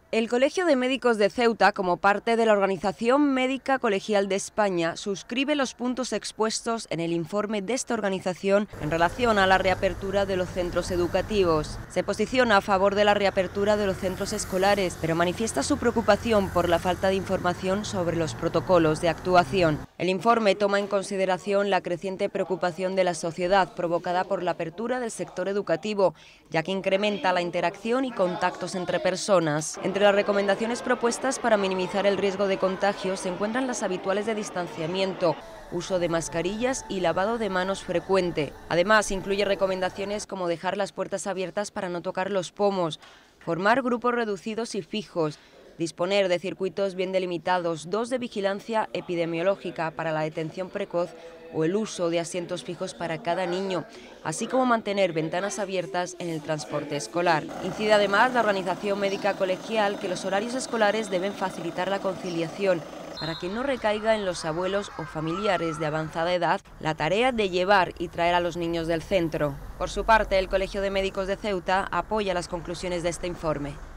El Colegio de Médicos de Ceuta, como parte de la Organización Médica Colegial de España, suscribe los puntos expuestos en el informe de esta organización en relación a la reapertura de los centros educativos. Se posiciona a favor de la reapertura de los centros escolares, pero manifiesta su preocupación por la falta de información sobre los protocolos de actuación. El informe toma en consideración la creciente preocupación de la sociedad provocada por la apertura del sector educativo, ya que incrementa la interacción y contactos entre personas. Entre las recomendaciones propuestas para minimizar el riesgo de contagio se encuentran las habituales de distanciamiento, uso de mascarillas y lavado de manos frecuente. Además, incluye recomendaciones como dejar las puertas abiertas para no tocar los pomos, formar grupos reducidos y fijos, disponer de circuitos bien delimitados, 2 de vigilancia epidemiológica para la detención precoz o el uso de asientos fijos para cada niño, así como mantener ventanas abiertas en el transporte escolar. Incide además la Organización Médica Colegial que los horarios escolares deben facilitar la conciliación para que no recaiga en los abuelos o familiares de avanzada edad la tarea de llevar y traer a los niños del centro. Por su parte, el Colegio de Médicos de Ceuta apoya las conclusiones de este informe.